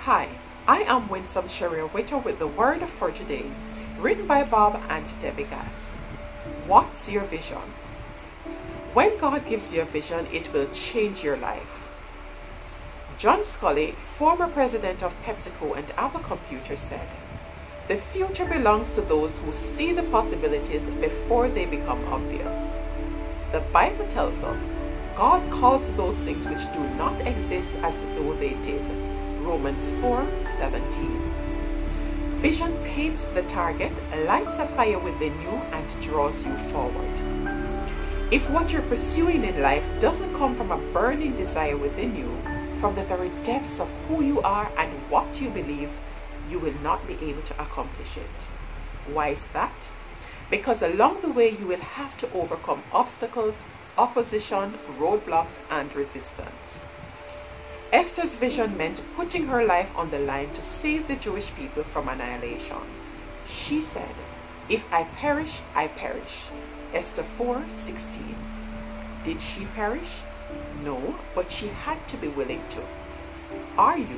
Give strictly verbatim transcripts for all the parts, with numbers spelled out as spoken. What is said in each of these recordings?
Hi, I am Winsome Sherrier Witter with the word for today, written by Bob and Debby. What's your vision? When God gives you a vision, it will change your life. John Sculley, former president of PepsiCo and Apple Computers, said, "The future belongs to those who see the possibilities before they become obvious." The Bible tells us God calls those things which do not exist as though they did. Romans four seventeen. Vision paints the target, lights a fire within you, and draws you forward. If what you're pursuing in life doesn't come from a burning desire within you, from the very depths of who you are and what you believe, you will not be able to accomplish it. Why is that? Because along the way you will have to overcome obstacles, opposition, roadblocks, and resistance. Esther's vision meant putting her life on the line to save the Jewish people from annihilation. She said, "If I perish, I perish." Esther four sixteen. Did she perish? No, but she had to be willing to. Are you?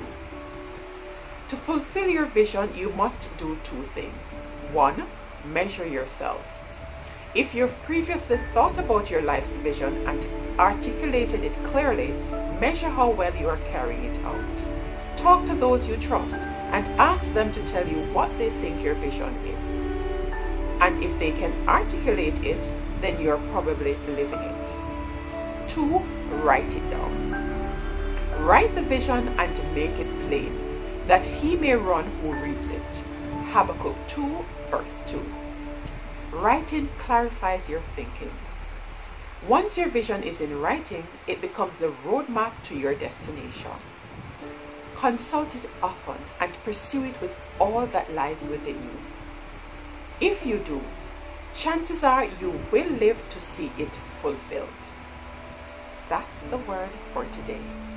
To fulfill your vision, you must do two things. One, measure yourself. If you've previously thought about your life's vision and articulated it clearly, measure how well you are carrying it out. Talk to those you trust and ask them to tell you what they think your vision is. And if they can articulate it, then you're probably living it. Two, write it down. Write the vision and make it plain, that he may run who reads it. Habakkuk two verse two. Writing clarifies your thinking. Once your vision is in writing, it becomes the roadmap to your destination. Consult it often and pursue it with all that lies within you. If you do, chances are you will live to see it fulfilled. That's the word for today.